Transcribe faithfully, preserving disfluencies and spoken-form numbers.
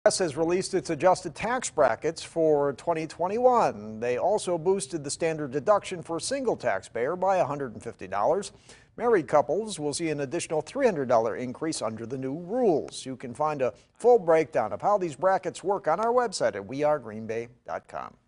Has released its adjusted tax brackets for twenty twenty-one. They also boosted the standard deduction for a single taxpayer by one hundred fifty dollars. Married couples will see an additional three hundred dollars increase under the new rules. You can find a full breakdown of how these brackets work on our website at we are green bay dot com.